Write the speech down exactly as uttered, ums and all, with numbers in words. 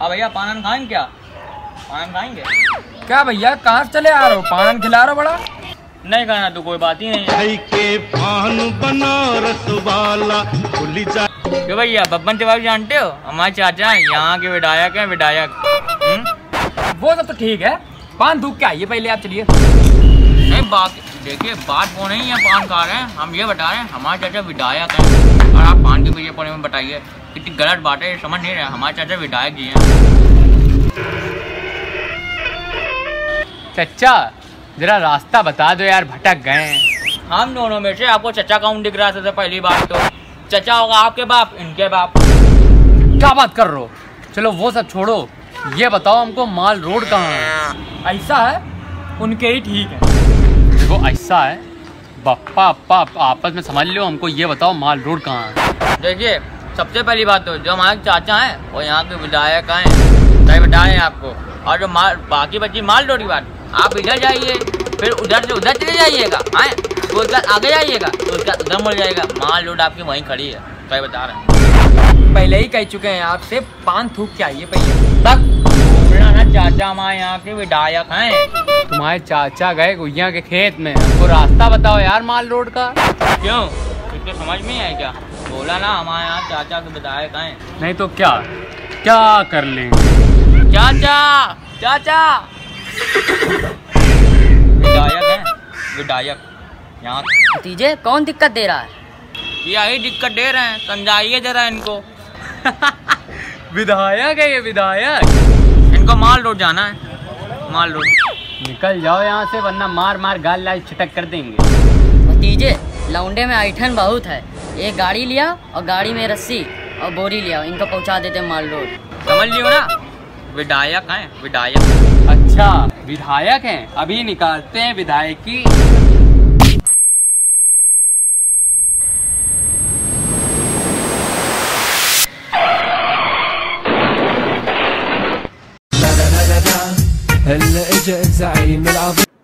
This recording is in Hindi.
हाँ भैया पान खाएंगे क्या? पान खाएंगे क्या भैया? कहाँ से चले आ रहे हो? पान खिला रहे हो बड़ा? नहीं खाना तो कोई बात ही नहीं है। के पान बनारस वाला क्यों भैया बब्बन तिवारी जानते हो? हमारे चाचा यहाँ के विधायक हैं, विधायक। वो सब तो ठीक है, पान धूप क्या आइए पहले आप चलिए। नहीं बात देखिए, बात वो नहीं है पान खा रहे हैं, हम ये बता रहे हैं हमारे चाचा विधायक हैं और आप पान के पीछे पड़े में बताइए कितनी गलत बात है, समझ नहीं रहे। हमारे चाचा विधायक जी हैं। चचा जरा रास्ता बता दो यार, भटक गए हैं। हम दोनों में से आपको चचा कौन दिख रहा था? पहली बात तो चचा होगा आपके बाप, इनके बाप। क्या बात कर रहे हो? चलो वो सब छोड़ो, ये बताओ हमको माल रोड कहाँ है? ऐसा है उनके ही ठीक है। देखो ऐसा है बप्पा अप्पा आपस में समझ लो, हमको ये बताओ माल रोड कहाँ है? देखिए सबसे पहली बात तो जो हमारे चाचा हैं वो यहाँ के विधायक हैं, सही बता रहे हैं आपको। और जो माल बाकी बची माल रोड की बात, आप इधर जाइए फिर उधर से उधर चले जाइएगा, आए तो उसका आगे जाइएगा तो उसका उधर मुड़ जाएगा, माल रोड आपकी वहीं खड़ी है, सही बता रहे हैं। पहले ही कह चुके हैं आपसे, पान थूक के आइए पहले तक। बोलना ना चाचा हमारे यहाँ के विधायक हैं। तुम्हारे चाचा गए गुइया के खेत में, हमको रास्ता बताओ यार माल रोड का। क्यों इसको समझ में है क्या? बोला ना हमारे यहाँ चाचा के विधायक हैं। नहीं तो क्या क्या कर लेंगे? चाचा चाचा विधायक हैं, विधायक यहाँ। भतीजे कौन दिक्कत दे रहा है? यही दिक्कत दे रहे हैं, समझाइए जरा इनको। विधायक है ये विधायक। इनको माल रोड जाना है, माल रोड। निकल जाओ यहाँ से वरना मार मार गाल लाल छिटक कर देंगे। भतीजे लौंडे में ऐठन बहुत है, एक गाड़ी लिया और गाड़ी में रस्सी और बोरी लिया, इनको पहुँचा देते माल रोड। समझ लियो ना, विधायक हैं, विधायक। अच्छा विधायक हैं, अभी निकालते हैं विधायक की। هلا اجا الزعيم العظيم